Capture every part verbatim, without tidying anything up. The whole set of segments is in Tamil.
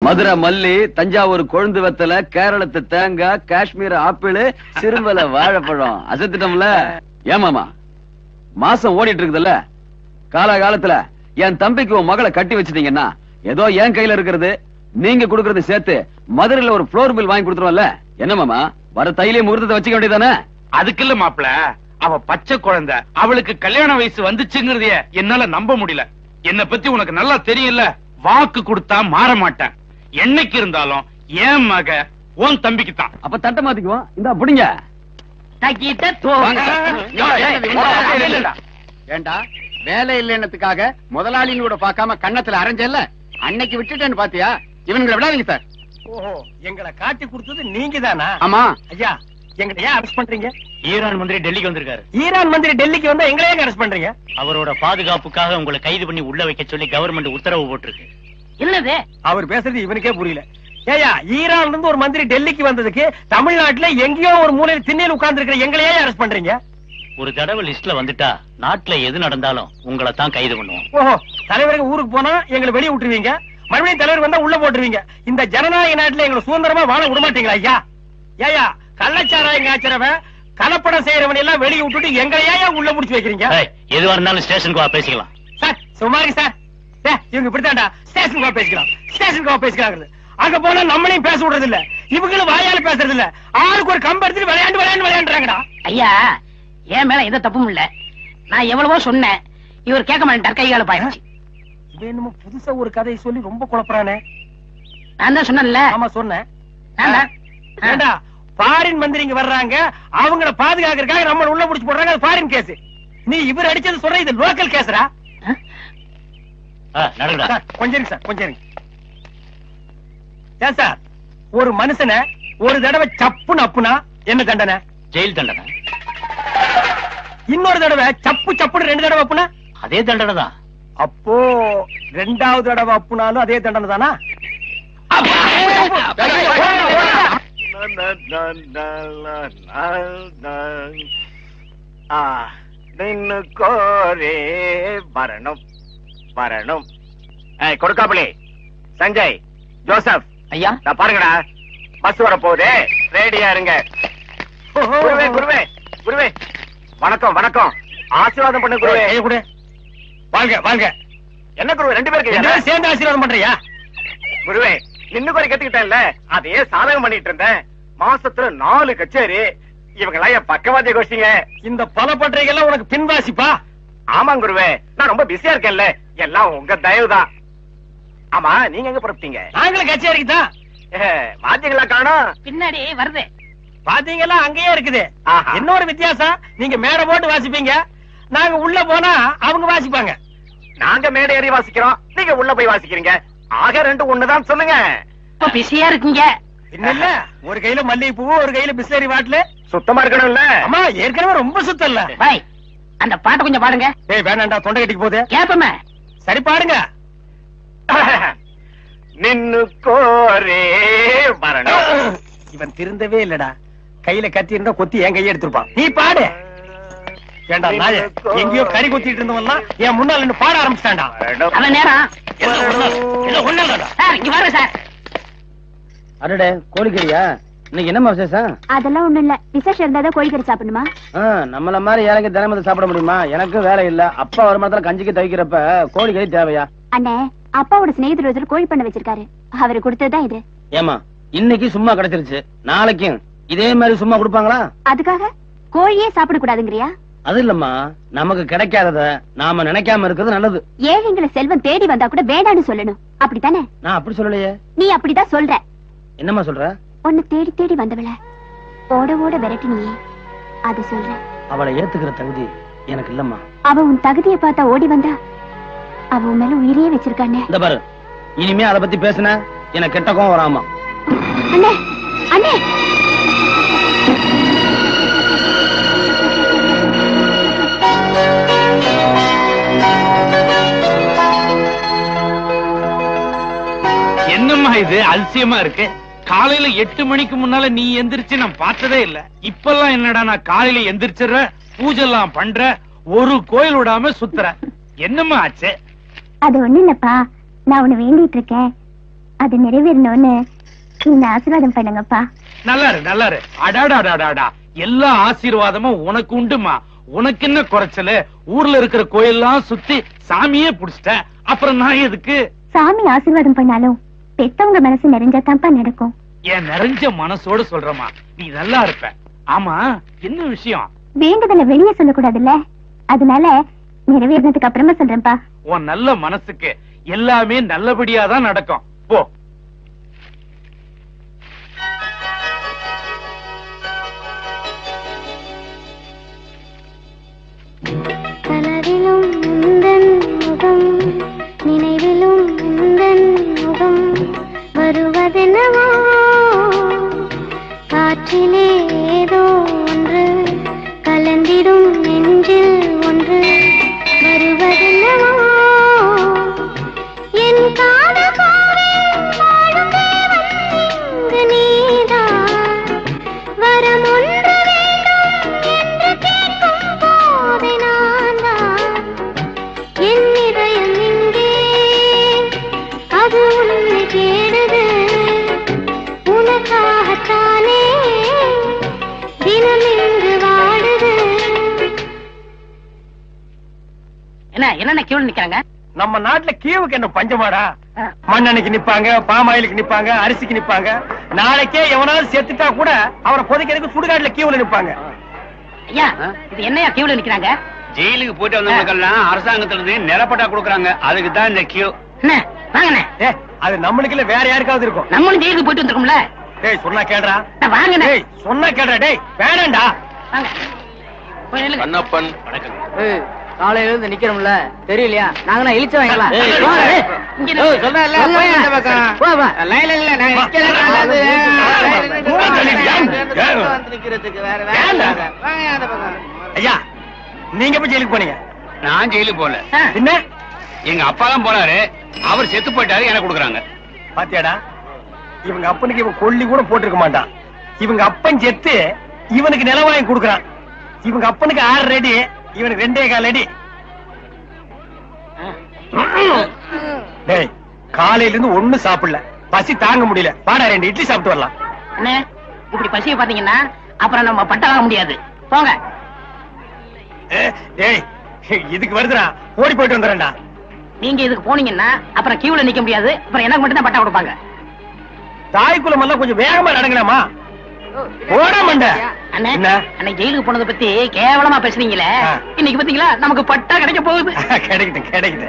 மதுரை மல்லி, தஞ்சாவூர் கொழுந்து வெத்தலை, கேரளத்து தேங்காய், காஷ்மீர் ஆப்பிள், சிறுமலை வாழைப்பழம். அசத்துட்டோம்ல. ஏமாமா மாசம் ஓடிட்டு இருக்குதுல்ல, காலகாலத்துல என் தம்பிக்கு உன் மகளை கட்டி வச்சிட்டீங்கன்னா ஏதோ என் கையில இருக்கிறது நீங்க குடுக்கறது சேர்த்து மதுரையில ஒரு ஃப்ளோர் பில் வாங்கி கொடுத்துருவல்ல. என்ன மாமா, வர தையிலே முகூர்த்தத்தை வச்சுக்க வேண்டியதானே? அதுக்கு இல்ல மாப்பிள, அவ பச்சை குழந்தை, அவளுக்கு கல்யாண வயசு வந்துச்சுங்கிறதைய என்னால நம்ப முடியல. என்ன பத்தி உனக்கு நல்லா தெரியல. வாக்கு கொடுத்தா மாற மாட்டேன். என்னைக்கு இருந்தாலும் என் மக உன் தம்பிக்கு தான். அப்ப தட்ட மாத்திக்குவோம். இந்த அப்படிங்க ஏண்டா வேலை இல்லைன்னதுக்காக முதலாளின்னு கூட பார்க்காம கண்ணத்துல அரைஞ்சல்ல, அன்னைக்கு விட்டுட்டேன்னு பாத்தியா? இவனுங்களை விடாதீங்க சார். ஓஹோ, எங்களை காட்டி கொடுத்தது நீங்க தானா? ஆமா ஐயா, எங்களை ஏன் அரெஸ்ட் பண்றீங்க? ஈரான் மந்திரி டெல்லிக்கு வந்திருக்காரு. ஈரான் மந்திரி டெல்லிக்கு வந்தா எங்களை ஏன் அரெஸ்ட் பண்றீங்க? அவரோட பாதுகாப்புக்காக உங்களை கைது பண்ணி உள்ள வைக்க சொல்லி கவர்மெண்ட் உத்தரவு போட்டிருக்கு. இல்லது அவர் பேசுறது இவனுக்கே புரியல. ஏயா, ஈரான்ல இருந்து ஒரு மந்திரி டெல்லிக்கு வந்ததுக்கு தமிழ்நாட்டுல எங்கேயோ ஒரு மூலையில் திண்ணையில் உட்கார்ந்து இருக்கிற எங்களையே அரெஸ்ட் பண்றீங்க? ஒரு தடவை லிஸ்ட்ல வந்துட்டா நாட்டுல எது நடந்தாலும் உங்களை தான் கைது பண்ணுவோம். ஓஹோ, தலைவருக்கு ஊருக்கு போனா எங்களை வெளியே விட்டுருவீங்க, மறுபடியும் தலைவர் வந்தா உள்ள போட்டுருவீங்க. இந்த ஜனநாயக நாட்டுல எங்களை சுதந்திரமா வாழ விட மாட்டீங்களா ஐயா? ஏயா, கள்ளச்சாராயம் காய்ச்சறவன் கலப்படம் செய்யறவன் எல்லாம் வெளியே விட்டுட்டு எங்களையா உள்ள முடிச்சு வைக்கிறீங்க? எதுவா இருந்தாலும் ஸ்டேஷனுக்கு வா, பேசிக்கலாம். சார் சுமாரி சார், இவங்க இப்படித்தாண்டா ஸ்டேஷனுக்கு வா பேசிக்கலாம், ஸ்டேஷனுக்கு வா பேசிக்கலாம். அங்க போனா நம்மளையும் பேச விடுறது இல்ல, இவங்களும் வாயால பேசுறது இல்ல. ஆளுக்கு ஒரு கம்பு எடுத்துட்டு விளையாண்டு விளையாண்டு விளையாண்டுறாங்கடா. ஐயா, என் மேல எந்த தப்பும் இல்ல. நான் எவ்வளவோ சொன்னேன், இவர் கேட்க மாட்டேன். கைகால பாயிருச்சு. என்னமோ புதுசா ஒரு கதையை சொல்லி ரொம்ப குழப்பறானே. நான் தான் சொன்னேன்ல. ஆமா சொன்னேன். ஏண்டா, ஃபாரின் மந்திரிங்க வர்றாங்க, அவங்கள பாதுகாக்கிறதுக்காக நம்ம உள்ள புடிச்சு போடுறாங்க. அது ஃபாரின் கேஸ். நீ இவர் அடிச்சது சொல்ற, இது லோக்கல் கேஸ்ரா. கொஞ்சம் சார், கொஞ்சம் ஏன் சார், ஒரு மனுஷனை ஒரு தடவை சப்புன்னு அப்புனா என்ன தண்டனை? ஜெயில் தண்டனை. இன்னொரு தடவை சப்பு சப்புன்னு ரெண்டு தடவை அப்புனா அதே தண்டனை தான். அப்போ ரெண்டாவது தடவை அப்புனாலும் அதே தண்டனை தானா? நின்னு கோரே வரணும் வரணும். கொடுக்காப்புளி, சஞ்சய், ஜோசப், ஐயா நான் பாருங்கடா, பஸ் வர போகுது, ரெடியா இருங்க. குருவே குருவே குருவே, வணக்கம் வணக்கம், ஆசீர்வாதம் பண்ண குருவே. கூட வாழ்க வாழ்க. என்ன குருவே, ரெண்டு பேருக்கு சேர்ந்து ஆசீர்வாதம் பண்றியா? குருவே, நின்னு கோரி கத்துக்கிட்டேன்ல, அதையே சாதகம் பண்ணிட்டு இருந்தேன். மாசத்துல நாலு கச்சேரி, இவங்க என் பக்கவாதிய கோஷ்டிங்க. இந்த பல பற்றைகள்லாம் உனக்கு பின்வாசிப்பா? ஆமா குருவே, நான் ரொம்ப பிஸியா இருக்கேன்ல, எல்லாம் உங்க தயவுதான். ஆமா, நீங்க எங்க புறப்பட்டீங்க? நாங்களும் கச்சேரிக்கு தான். வாத்தியங்களா காணோம்? பின்னாடி வருது. வாத்தியங்களா அங்கேயே இருக்குது. இன்னொரு வித்தியாசம், நீங்க மேடை போட்டு வாசிப்பீங்க, நாங்க உள்ள போனா அவங்க வாசிப்பாங்க. நாங்க மேடை ஏறி வாசிக்கிறோம், நீங்க உள்ள போய் வாசிக்கிறீங்க. ஆக ரெண்டு ஒண்ணுதான் சொல்லுங்க. பிஸியா இருக்கீங்க. இல்ல, ஒரு கையில மல்லிகை பூ, ஒரு கையில பிஸ்லரி பாட்டில். சுத்தமா இருக்கணும் இல்ல? அம்மா, ஏற்கனவே ரொம்ப சுத்தம் இல்ல. பாய், அந்த பாட்டை கொஞ்சம் பாடுங்க. ஏய் வேணாண்டா, தொண்டை கட்டிக்கு போகுது. கேப்பமே. சரி பாடுங்க. நின்னு கோரே வரணும். இவன் திருந்தவே இல்லடா, கையில கத்தி இருந்தா கொத்தி என் கையை எடுத்துருப்பான். நீ பாடு. ஏண்டா நாய, எங்கேயோ கறி கொத்திட்டு இருந்தவன் என் முன்னால நின்னு பாட ஆரம்பிச்சான்டா. அவன் நேரம் சார், இங்க வாங்க சார். அடடே, கோழிக்கறியா? இன்னைக்கு என்ன விசேஷம்? அதெல்லாம் ஒண்ணும் இல்ல, விசேஷம் இருந்தாதான் கோழிக்கறி சாப்பிடணுமா? நம்மள மாதிரி ஏழைக்கு தினமது சாப்பிட முடியுமா? எனக்கு வேலை இல்ல. அப்பா ஒரு மாதத்துல கஞ்சிக்கு தவிக்கிறப்ப கோழிக்கறி தேவையா? அண்ணே, அப்பாவோட சிநேகிதர் ஒருத்தர் கோழி பண்ண வச்சிருக்காரு, அவரு கொடுத்ததுதான் இது. ஏமா, இன்னைக்கு சும்மா கிடைச்சிருச்சு, நாளைக்கும் இதே மாதிரி சும்மா கொடுப்பாங்களா? அதுக்காக கோழியே சாப்பிட கூடாதுங்கறியா? அது இல்லம்மா, நமக்கு கிடைக்காதத நாம நினைக்காம இருக்கிறது நல்லது. ஏழைங்களை செல்வம் தேடி வந்தா கூட வேண்டான்னு சொல்லணும், அப்படித்தானே? நான் அப்படி சொல்லலையே. நீ அப்படிதான் சொல்ற. என்னம்மா சொல்ற? உன்னை தேடி தேடி வந்தவள ஓட ஓட விரட்டினியே, அது சொல்ற. அவளை ஏத்துக்கிற தகுதி எனக்கு இல்லம்மா. அவ உன் தகுதியை பார்த்தா ஓடி வந்தா, அவ உன் மேல உயிரையே வச்சிருக்கானே. இந்த பாரு, இனிமே அதை பத்தி பேசுன எனக்கு கெட்ட கோவம் வராமா. அண்ணே அண்ணே, என்னம்மா இது அதிசயமா இருக்கு? காலையில எட்டு மணிக்கு முன்னால நீ எந்திரிச்சு நான் பார்த்ததே இல்ல. இப்பெல்லாம் என்னடா, நான் காலையில எந்திரிச்சிடுற, பூஜை எல்லாம் பண்ற, ஒரு கோயில் விடாம சுத்துற. என்னம்மா ஆச்சு? அது ஒண்ணு இல்லப்பா, நான் உன்னை வேண்டிட்டு இருக்கேன். அது நிறைவேறணும்னு நீங்க ஆசீர்வாதம் பண்ணுங்கப்பா. நல்லா இரு நல்லா இரு. அடாடாடாடாடா, எல்லா ஆசீர்வாதமும் உனக்கு உண்டுமா. உனக்கு என்ன குறைச்சல? ஊர்ல இருக்கிற கோயில்லாம் சுத்தி சாமியே புடிச்சிட்ட, அப்புறம் நான் எதுக்கு? சாமி ஆசீர்வாதம் பண்ணாலும் பெத்தவங்க மனசு நிறைஞ்சாதான்ப்பா நடக்கும். என் நிறைஞ்ச மனசோட சொல்றமா, நீ நல்லா இருப்ப. ஆமா, என்ன விஷயம்? வேண்டுதல வெளியே சொல்லக்கூடாதுல்ல, அதனால நிறைவேறினதுக்கு அப்புறமா சொல்றேன்ப்பா. உன் நல்ல மனசுக்கு எல்லாமே நல்லபடியாதான் நடக்கும். போ. கனவிலும் உந்தன் முகம், நினைவிலும் உந்தன் முகம், வருவதென்னவோ காற்றிலே ஏதோ ஒன்று, கலந்திடும் நெஞ்சில் ஒன்று, வருவதென்னவோ என் காதல் போலே வாழும் தேவன் இங்கு நீதான், வரம் ஒன்று வேண்டும் என்று கேட்கும் போதே நான் தான், என் இதயம் இங்கே அது உன்னை தேடுது, உனக்காகத்தானே தினம் இங்கு வாடுது. என்ன என்ன கியூல நிக்கிறாங்க? நம்ம நாட்டுல கீவுக்கு என்ன பஞ்சமாடா? மண்ணெண்ணைக்கு நிப்பாங்க, பாமாயிலுக்கு நிப்பாங்க, அரிசிக்கு நிப்பாங்க. நாளைக்கே எவனாவது செத்துட்டா கூட அவரை புதைக்கிறதுக்கு சுடுகாட்டுல கீவுல நிப்பாங்க. ஐயா, இது என்னையா கியூல நிக்கிறாங்க? ஜெயிலுக்கு போயிட்டு வந்தவங்களுக்கெல்லாம் அரசாங்கத்துல இருந்து நிலப்பட்டா கொடுக்குறாங்க, அதுக்கு தான் இந்த கியூ. என்ன வாங்கண்ணே. ஏ, அது நம்மளுக்கு இல்ல, வேற யாருக்காவது இருக்கும். நம்மளும் ஜெயிலுக்கு போயிட்டு வந்திருக்கோம்ல. டேய் சொன்னா கேடுறா. வாங்கண்ணே. டேய் சொன்னா கேடுறா. டேய் வேணாண்டா. வாங்க. போய் நில்லுங்க. கண்ணப்பன் வணக்கம். காலையில இருந்து நிக்கிறோம்ல, தெரியலையா? நாங்க இழிச்ச வாங்கலாம். இங்க நில்லு. சொல்றேன்ல, போய் அந்த பக்கம். போ போ. லைன்ல இல்ல, நான் நிக்கல. அது நிக்கிறதுக்கு வேற வேற. வாங்க அந்த பக்கம். ஐயா, நீங்க போய் ஜெயிலுக்கு போனீங்க? நான் ஜெயிலுக்கு போல, என்ன? எங்க அப்பா தான் போனாரு, அவர் செத்து போயிட்டாரு, எனக்கு கொடுக்குறாங்க. பாத்தியாடா, இவங்க அப்பனுக்கு இவன் கொல்லி கூட போட்டிருக்க மாட்டான். இவங்க அப்பன் செத்து இவனுக்கு நிலம் வாங்கி கொடுக்குறான். இவங்க அப்பனுக்கு ஆறு அடி, இவனுக்கு ரெண்டே கால் அடி. டேய், காலையில இருந்து ஒண்ணு சாப்பிடல, பசி தாங்க முடியல. வாடா, ரெண்டு இட்லி சாப்பிட்டு வரலாம். அண்ணே, இப்படி பசிய பாத்தீங்கன்னா அப்புறம் நம்ம பட்ட வாங்க முடியாது. போங்க. ஏ, டேய் இதுக்கு வருதுடா, ஓடி போயிட்டு வந்துடுறேன்டா. நீங்க இதுக்கு போனீங்கன்னா அப்புறம் கியூல நிக்க முடியாது, அப்புறம் எனக்கு மட்டும் தான் பட்டா கொடுப்பாங்க. தாய்க்குளம் எல்லாம் கொஞ்சம் வேகமா நடங்கலாமா? ஓட மாட்ட. அண்ணே, என்ன? அன்னைக்கு ஜெயிலுக்கு போனதை பத்தி கேவலமா பேசுறீங்களே, ஆ. இன்னைக்கு பாத்தீங்களா நமக்கு பட்டா கிடைக்க போகுது. கிடைக்குது கிடைக்குது.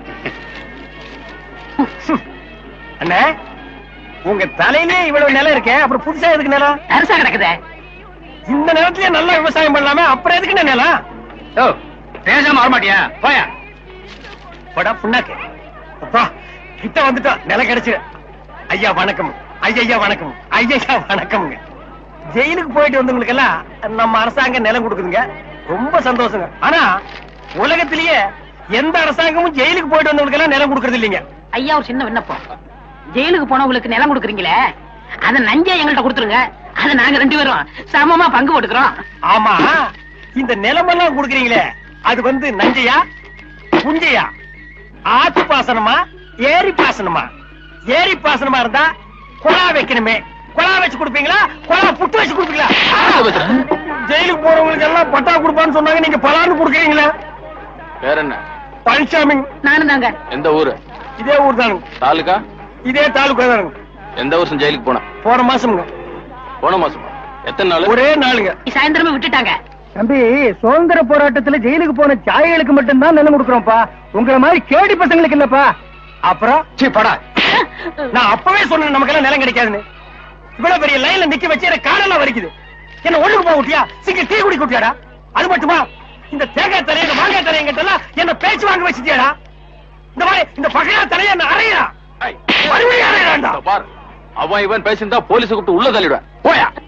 அண்ணே, உங்க தலையிலே இவ்வளவு நிலம் இருக்கே, அப்புறம் புதுசா எதுக்கு நிலம்? அரசா கிடக்குதே. இந்த நிலத்திலே நல்லா விவசாயம் பண்ணலாமே, அப்புறம் எதுக்கு நிலம்? ஓ, பேசாம வரமாட்டியா? போயா. படா புண்ணாக்கு. அப்பா கிட்ட வந்துட்டோம், நிலம் கிடைச்சு. ஐயா வணக்கம். ஐயா வணக்கம். ஐயா வணக்கம்ங்க. ஜெயிலுக்கு போயிட்டு வந்தவங்களுக்கு எல்லாம் நம்ம அரசாங்கம் நிலம் கொடுக்குதுங்க, ரொம்ப சந்தோஷங்க. ஆனா உலகத்திலேயே எந்த அரசாங்கமும் ஜெயிலுக்கு போயிட்டு வந்தவங்களுக்கு எல்லாம் நிலம் கொடுக்கறது இல்லைங்க. ஐயா, ஒரு சின்ன விண்ணப்பம். ஜெயிலுக்கு போனவங்களுக்கு நிலம் கொடுக்குறீங்களே, அத நஞ்சா எங்கள்கிட்ட கொடுத்துருங்க. அத நாங்க ரெண்டு பேரும் சமமா பங்கு போட்டுக்கிறோம். ஆமா, இந்த நிலமெல்லாம் கொடுக்குறீங்களே, அது வந்து நஞ்சையா புஞ்சையா? ஆத்து பாசனமா ஏரி பாசனமா? ஏரி பாசனமா இருந்தா குழா வைக்கணுமே, குழா வச்சு கொடுப்பீங்களா, குழா புட்டு வச்சு கொடுப்பீங்களா? ஜெயிலுக்கு போறவங்களுக்கு எல்லாம் பட்டா கொடுப்பான்னு சொன்னாங்க, நீங்க பலான்னு கொடுக்குறீங்களா? வேற என்ன? பழனிசாமி. நானும் தாங்க. எந்த ஊரு? இதே ஊர் தானுங்க. தாலுகா? இதே தாலுகா தானுங்க. எந்த வருஷம் ஜெயிலுக்கு போன? போன மாசம்ங்க. போன மாசமா? எத்தனை நாள்? ஒரே நாளுங்க. சாயந்தரமே விட்டுட்டாங்க. தம்பி, சுதந்திர போராட்டத்துல ஜெயிலுக்கு போன தியாகிகளுக்கு மட்டும்தான் நிலம் கொடுக்குறோம்ப்பா, உங்களை மாதிரி கேடி பசங்களுக்கு இல்லப்பா. அப்புறம் சீ படா, நான் அப்பவே சொன்னேன் நமக்கெல்லாம் நிலம் கிடைக்காதுன்னு. இவ்வளவு பெரிய லைன்ல நிக்க வச்சு எனக்கு காலெல்லாம் வலிக்குது. என்ன ஒண்ணுக்கு போக விட்டியா? சிங்க டீ குடி குட்டியாடா? அது மட்டுமா, இந்த தேங்காய் தரைய இந்த மாங்காய் தரைய எங்கிட்ட என்ன பேச்சு வாங்க வச்சுட்டியாடா? இந்த மாதிரி இந்த பகையா தரைய என்ன அறையா? மறுபடியும் அறையாண்டா. பார், அவன் இவன் பேசியிருந்தா போலீஸ் கூப்பிட்டு உள்ள தள்ளிடுவேன். போயா.